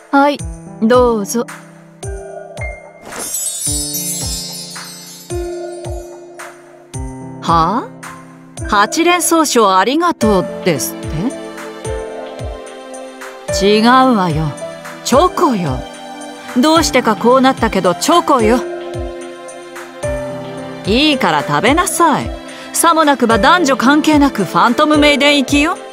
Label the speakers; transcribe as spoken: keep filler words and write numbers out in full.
Speaker 1: はい、どうぞ。はあ？八連奏書ありがとうですって？違うわよ。チョコよ。どうしてかこうなったけどチョコよ。いいから食べなさい。さもなくば男女関係なくファントムメイデン行きよ。